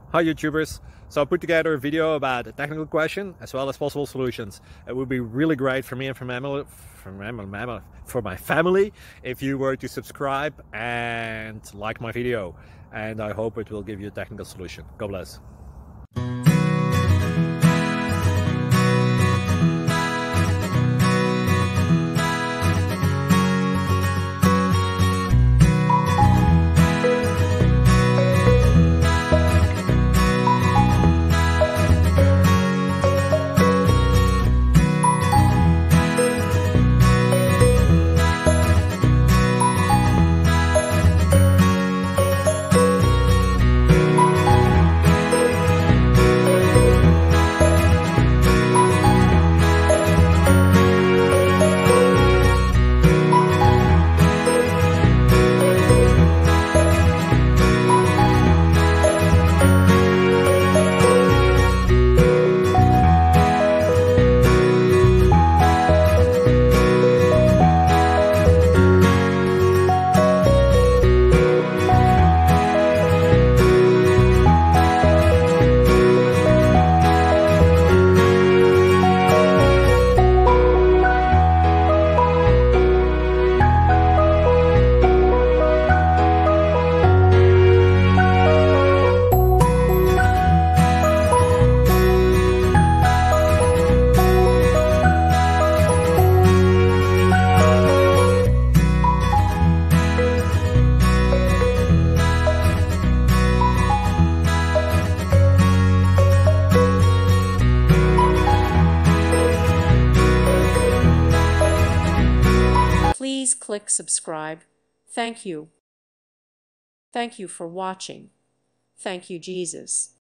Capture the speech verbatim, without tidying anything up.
Hi YouTubers! So I put together a video about a technical question as well as possible solutions. It would be really great for me and for, mammal, for, mammal, for my family if you were to subscribe and like my video, and I hope it will give you a technical solution. God bless. Please click subscribe. Thank you. Thank you for watching. Thank you, Jesus.